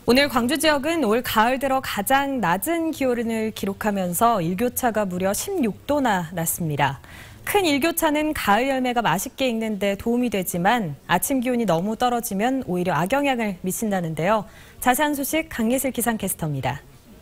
오늘 광주 지역은 올 가을 들어 가장 낮은 기온을 기록하면서 일교차가 무려 16도나 났습니다. 큰 일교차는 가을 열매가 맛있게 익는 데 도움이 되지만 아침 기온이 너무 떨어지면 오히려 악영향을 미친다는데요. 자세한 소식 강예슬 기상캐스터입니다.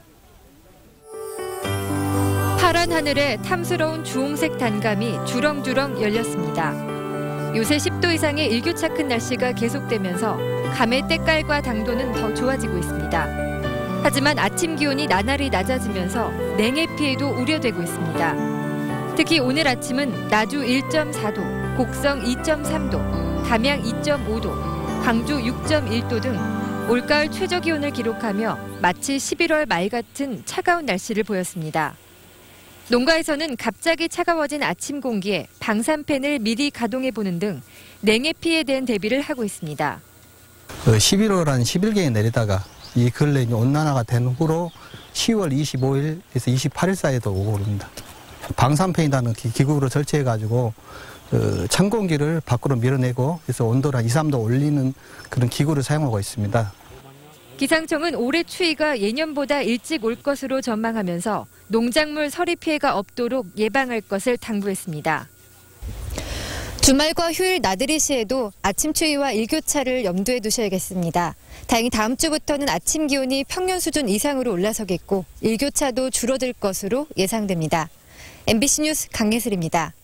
파란 하늘에 탐스러운 주홍색 단감이 주렁주렁 열렸습니다. 요새 10도 이상의 일교차 큰 날씨가 계속되면서 감의 때깔과 당도는 더 좋아지고 있습니다. 하지만 아침 기온이 나날이 낮아지면서 냉해 피해도 우려되고 있습니다. 특히 오늘 아침은 나주 1.4도, 곡성 2.3도, 담양 2.5도, 광주 6.1도 등 올가을 최저 기온을 기록하며 마치 11월 말 같은 차가운 날씨를 보였습니다. 농가에서는 갑자기 차가워진 아침 공기에 방산팬을 미리 가동해보는 등 냉해 피해에 대한 대비를 하고 있습니다. 11월 한 10일경에 내리다가 이 근래 온난화가 된 후로 10월 25일에서 28일 사이에도 오고 그럽니다. 방산팬이라는 기구로 설치해가지고 찬 공기를 밖으로 밀어내고 그래서 온도를 한 2, 3도 올리는 그런 기구를 사용하고 있습니다. 기상청은 올해 추위가 예년보다 일찍 올 것으로 전망하면서 농작물 서리 피해가 없도록 예방할 것을 당부했습니다. 주말과 휴일 나들이 시에도 아침 추위와 일교차를 염두에 두셔야겠습니다. 다행히 다음 주부터는 아침 기온이 평년 수준 이상으로 올라서겠고 일교차도 줄어들 것으로 예상됩니다. MBC 뉴스 강예슬입니다.